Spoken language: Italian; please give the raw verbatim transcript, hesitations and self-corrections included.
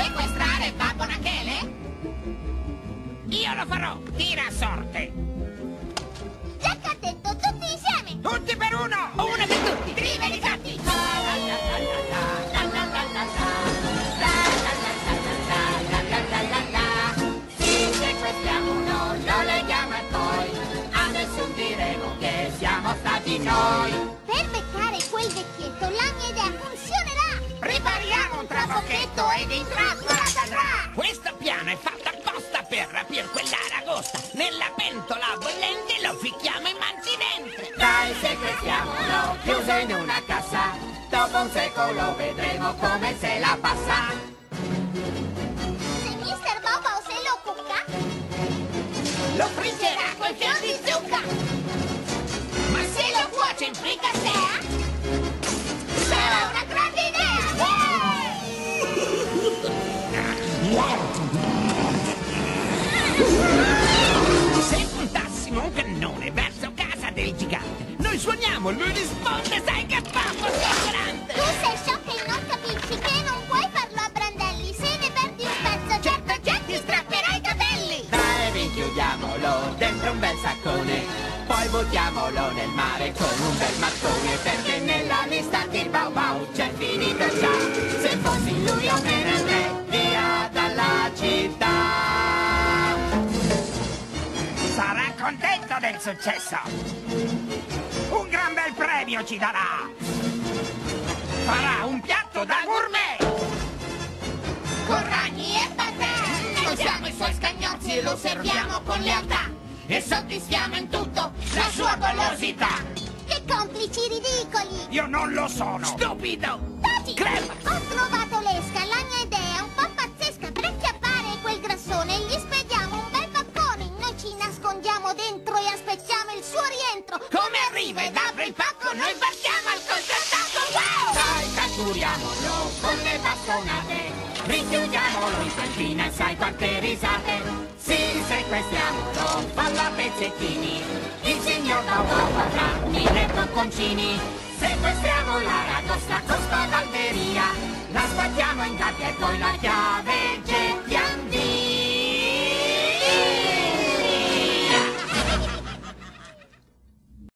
Sequestrare Babbo Rachele? Io lo farò, tira a sorte. Jack ha detto tutti insieme. Tutti per uno, uno per tutti. Prima di gatti. Ci sequestriamo, non lo leghiamo e poi a nessun diremo che siamo stati noi. Per beccare quel vecchietto la mia idea funzionerà. Prepariamo un trabocchetto ed in trappola cadrà. Questo piano è fatto apposta per rapire quell'aragosta. Nella pentola bollente lo ficchiamo in mantinente. Dai, sequestriamolo, chiuso in una cassa. Dopo un secolo vedremo come se la passa. Se mister Bobo se lo cucca, Lo friggerà col fior di zucca. Ma se lo cuoce in fricassea, sarà una grande idea. Se puntassimo un cannone verso casa del gigante, noi suoniamo, lui risponde, sai che pappo scorante. tu sei sciocca e non capisci che non puoi farlo a brandelli. Se ne perdi un pezzo, Certo, Jack ti strapperà i capelli. Dai, rinchiudiamolo dentro un bel saccone, poi buttiamolo nel mare con un bel mattone, perché nella lista di Bau Bau c'è finito già. Se fossi lui io me ne andrei via dalla città. Sarà contento del successo. Un gran bel premio ci darà. Farà un piatto da gourmet. Con ragni e patè, noi siamo i suoi scagnozzi e lo serviamo con lealtà. E soddisfiamo in tutto la sua golosità. che complici ridicoli. Io non lo sono. Stupido. Taci, Crema. ho trovato l'esca, la mia idea è un po' pazzesca. Per acchiappare quel grassone gli spediamo un bel baccone. Noi ci nascondiamo dentro e aspettiamo il suo rientro. Come arriva ed apre il pacco, noi partiamo al contrattacco. Wow! Dai, catturiamolo con le bastonate, rinchiudiamolo in cantina e sai quante risate. Sì, sequestriamolo, fallo a pezzettini, il signor Bau Bau avrà mille bocconcini. Sequestriamo la ragosta con spavalderia, la sbattiamo in gabbia e poi la chiave gettiamo